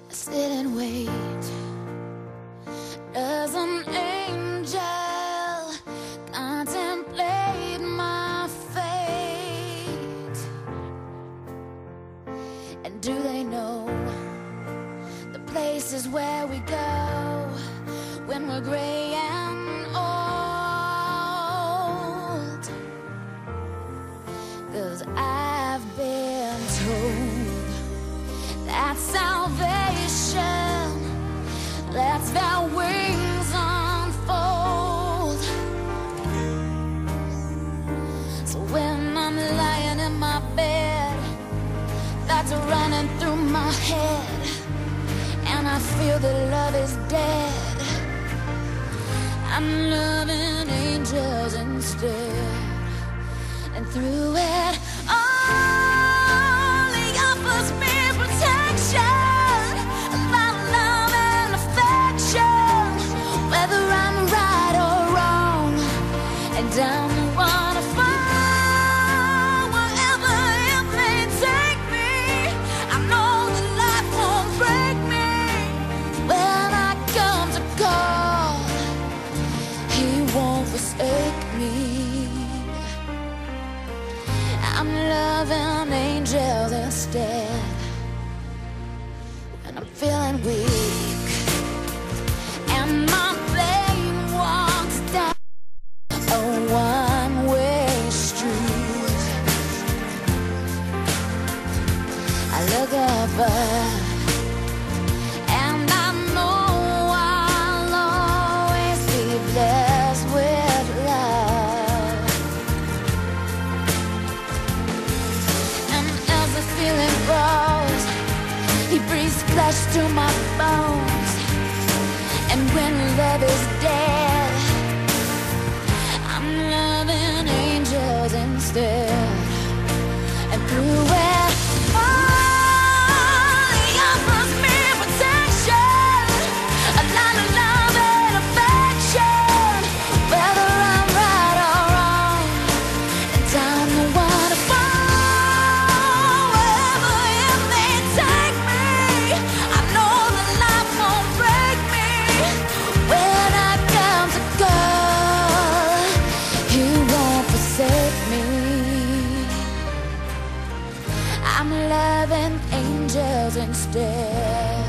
sit and wait. Does an angel contemplate my fate? And do they know the places where we go when we're gray and old? 'Cause I've been told that salvation lets their wings unfold. So when I'm lying in my bed, thoughts are running through my head, and I feel that love is dead, I'm loving angels instead. And through it all, he offers me protection, a lot of love and affection, whether I'm right or wrong. And I'm the one to fall wherever it may take me. I know that life won't break me. When I come to call, he won't forsake me. I'm loving angels instead. When I'm feeling weak and my plane walks down a one-way street, I look above and I know I'll always be blessed with love. And as the feeling grows, he breathes flesh to my bones. And when love is dead, I'm loving angels instead. And through it all, he offers me protection, a lot of love and affection, whether I'm right or wrong. And I'm the one to fall wherever it may take me. I know that life won't break me. When I come to call, he won't forsake me. I'm loving angels instead.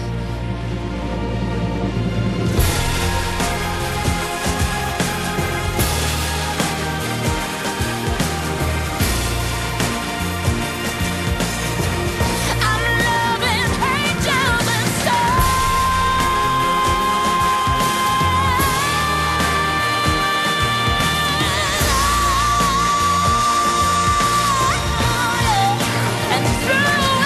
I'm loving angels instead. And through it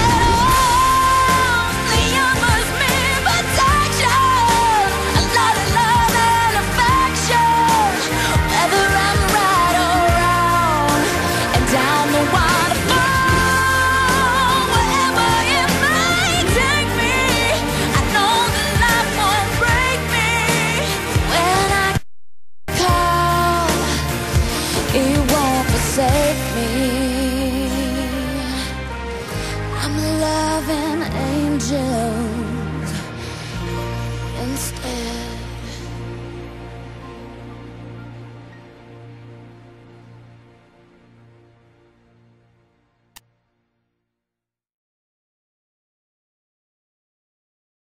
all, he offers me protection, a lot of love and affection, whether I'm right or wrong. And I'm the one to fall wherever it may take me. I know that life won't break me. When I call, he won't forsake me. I'm loving angels instead.